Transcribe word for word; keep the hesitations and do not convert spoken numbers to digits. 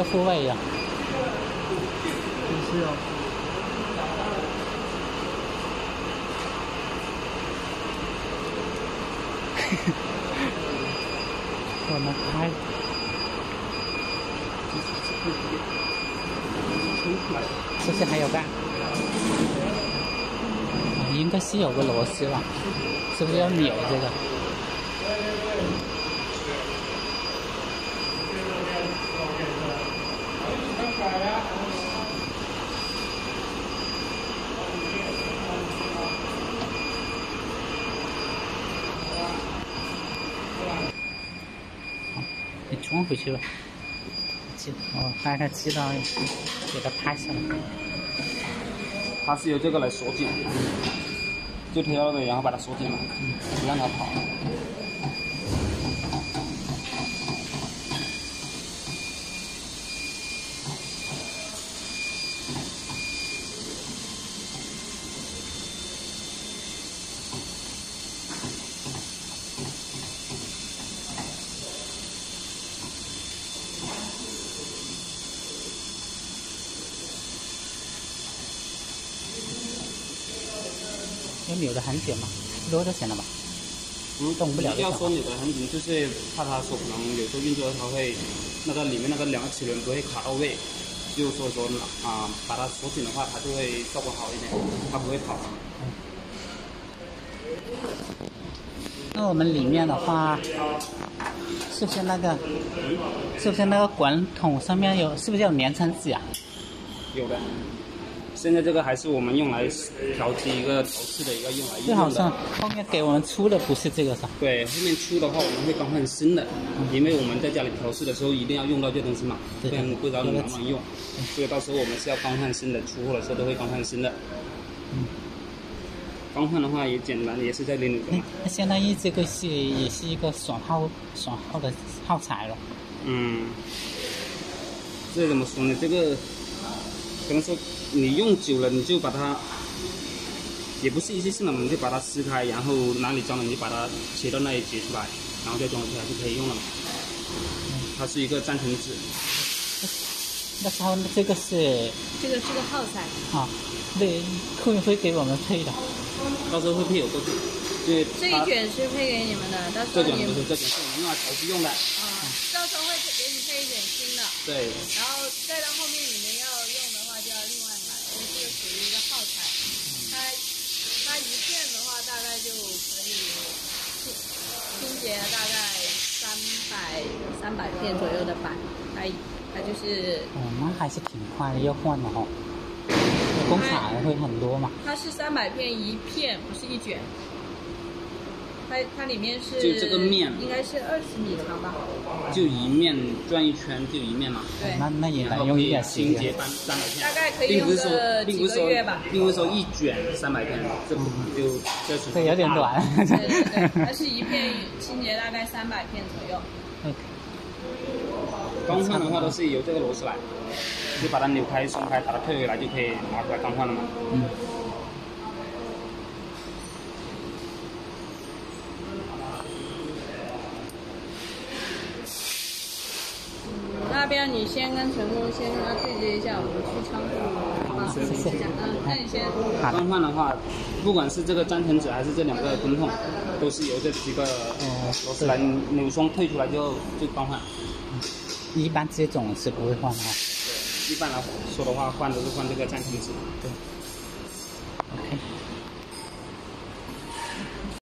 个复位呀。 是哦。 我们开。是不是还有个？哦，应该是有个螺丝吧？是不是要扭这个？你装回去吧。我大概知道，给它拍下来。 它是由这个来锁紧，就挑的，然后把它锁紧了，嗯、不让它跑。 要扭得很紧嘛，撸就行了吧？ 嗯， 动不了。 要说扭得很紧，就是怕它手可能有时候运作它会那个里面那个两个齿轮不会卡到位，就所以说啊，把它锁紧的话，它就会效果好一点，它不会跑。 嗯、那我们里面的话，是不是那个？是不是那个管筒上面有？是不是有粘层纸啊？ 有的。现在这个还是我们用来调制一个调试的一个用来用的。 就好像后面给我们出的不是这个是吧？ 对，后面出的话我们会更换新的，嗯、因为我们在家里调试的时候一定要用到这东西嘛，不然不知道能不能用。所以到时候我们是要更换新的，出货的时候都会更换新的。嗯。更换的话也简单，也是在零扭的。 那相当于这个是也是一个损耗损耗的耗材了。 嗯。这怎么说呢？这个怎么说？你用久了，你就把它，也不是一次性的，我们就把它撕开，然后哪里脏了你就把它切到那里截出来，然后再装回来就可以用了嘛。它是一个粘层纸。 那时候这个是这个是个耗材啊，对，会不会给我们配的？ 到时候会配有过去，因为这一卷是配给你们的，到时候这卷不是，这卷是我们用来调制用的。 啊，到时候会给你配一卷新的。 对。 然后再到后面你们要用的话就要另外买，因为这个属于一个耗材。它它一片的话大概就可以清清洁大概三百三百片左右的板，它它就是。 哦，那还是挺快的，要换了哈。工厂会很多嘛？ 它是三百片一片，不是一卷。它它里面是就这个面应该是二十米长吧？ 就一面转一圈就一面嘛。 对。 那那也能用一点清洁三三百片。 大概可以用个几个月吧。 并不是说一卷三百片，这不就这属于这有点短。 对对对，它是一片清洁大概三百片左右。 OK。 更换的话都是由这个螺丝来。就把它扭开、松开，把它退回来就可以拿出来更换了嘛。 嗯。 那边你先跟陈工先跟他对接一下，我们去仓库帮他一下。嗯，那你先。 更换的话，不管是这个粘层纸还是这两个滚筒，都是由这几个螺丝来扭松退出来就就更换。 一般这种是不会换的哈。 一般来说的话，换都是换这个粘层纸。 对。OK。